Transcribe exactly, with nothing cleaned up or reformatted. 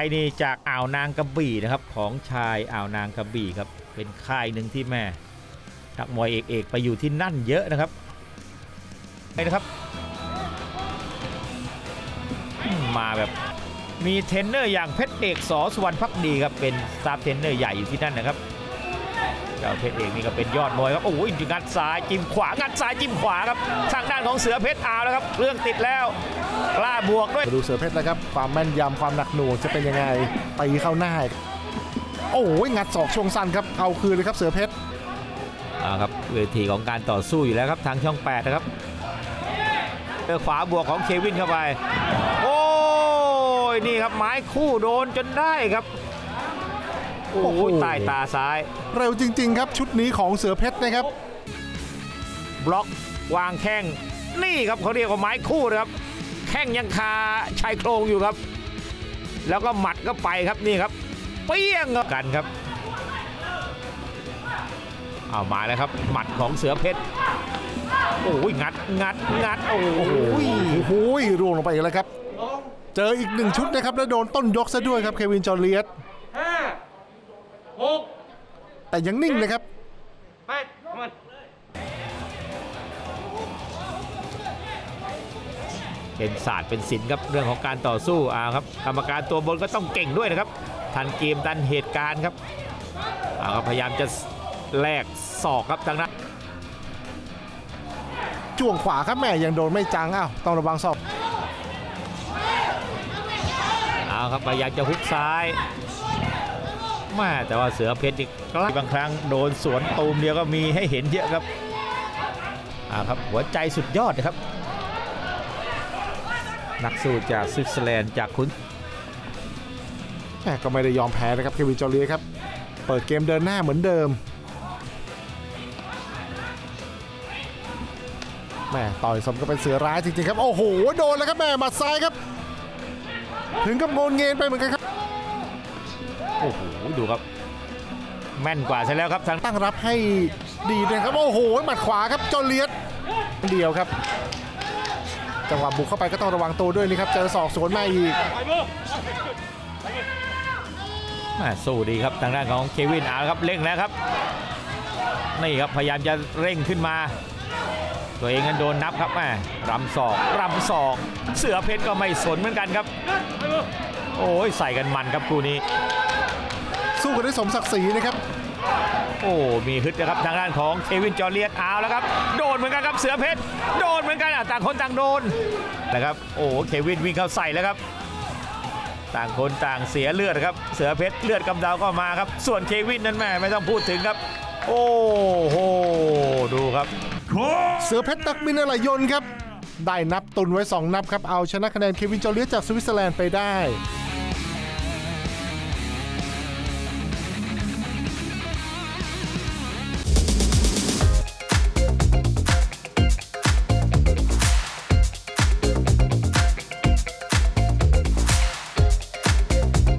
ยนี่จากอ่าวนางกระบี่นะครับของชายอ่าวนางกระบี่ครับเป็นค่ายหนึ่งที่แม่นักมวยเอกเอกไปอยู่ที่นั่นเยอะนะครับไปนะครับมาแบบมีเทรนเนอร์อย่างเพชรเอกส.สุวรรณภักดีครับเป็นสตาฟเทรนเนอร์ใหญ่อยู่ที่นั่นนะครับเจ้าเพชรเอกนี่ก็เป็นยอดมวยครับโอ้ยงัดซ้ายจิ้มขวางัดซ้ายจิ้มขวาครับทางด้านของเสือเพชรเอาแล้วครับเรื่องติดแล้วกล้าบวกด้วยดูเสือเพชรนะครับความแม่นยำความหนักหน่วงจะเป็นยังไงตีเข้าหน้าโอ้ยงัดศอกช่วงสั้นครับเอาคืนเลยครับเสือเพชรอ่าครับเวทีของการต่อสู้อยู่แล้วครับทางช่องแปดนะครับเจอขวาบวกของเควินเข้าไปโอ้ยนี่ครับไม้คู่โดนจนได้ครับโอ้โหใต้ตาซ้ายเร็วจริงๆครับชุดนี้ของเสือเพชรนะครับบล็อกวางแข้งนี่ครับเขาเรียกว่าไม้คู่นะครับแข้งยังคาชายโครงอยู่ครับแล้วก็หมัดก็ไปครับนี่ครับเปี้ยงกันครับเอามาแล้วครับหมัดของเสือเพชรโอ้ยงัดงัดงัดโอ้โหโอ้ยร่วงลงไปอีกแล้วครับเจออีกหนึ่งชุดนะครับแล้วโดนต้นยกซะด้วยครับเควินจอร์เลียสห้าหกแต่ยังนิ่งเลยครับเป็นศาสตร์เป็นศิลป์ครับเรื่องของการต่อสู้อ่าครับกรรมการตัวบนก็ต้องเก่งด้วยนะครับทันเกมทันเหตุการณ์ครับอ่าครับพยายามจะแลกศอกครับทางนั้นจ้วงขวาครับแม่ยังโดนไม่จังอ้าวต้องระวังศอกเอาครับพยายามจะฮุกซ้ายแม่แต่ว่าเสือเพชรอีกบางครั้งโดนสวนตูมเดียวก็มีให้เห็นเยอะครับอ่าครับหัวใจสุดยอดนะครับนักสู้จากสวิตเซอร์แลนด์จากคุณก็ไม่ได้ยอมแพ้นะครับเควินจอร์เลียสครับเปิดเกมเดินหน้าเหมือนเดิมแม่ต่อยสมก็เป็นเสือร้ายจริงๆครับโอ้โหโดนแล้วครับแม่หมัดซ้ายครับถึงกับโงนเงินไปเหมือนกันครับโอ้โหดูครับแม่นกว่าใช่แล้วครับทางตั้งรับให้ดีเลยครับโอ้โหหมัดขวาครับจอร์เลียสเดียวครับจังหวะบุกเข้าไปก็ต้องระวังตัวด้วยนี่ครับเจอศอกสวนมาอีกสู้ดีครับทางด้านของเควินอาครับเร่งแล้วครับนี่ครับพยายามจะเร่งขึ้นมาตัวเองนั้นโดนนับครับแม่รำศอกรำศอกเสือเพชรก็ไม่สนเหมือนกันครับโอ้ยใส่กันมันครับคู่นี้สู้กันได้สมศักดิ์ศรีนะครับโอ้มีฮึดนะครับทางด้านของเควินจอร์เลียสเอาแล้วครับโดนเหมือนกันครับเสือเพชรโดนเหมือนกันอ่ะต่างคนต่างโดนนะครับโอ้เควินวิ่งเข้าใส่แล้วครับต่างคนต่างเสียเลือดครับเสือเพชรเลือดกำเดาก็มาครับส่วนเควินนั้นแม่ไม่ต้องพูดถึงครับโอ้โหดูครับเสือเพชรนักบินอะไรยนต์ครับได้นับตุนไว้สองนับครับเอาชนะคะแนนเควินจอร์เลียสจากสวิตเซอร์แลนด์ไปได้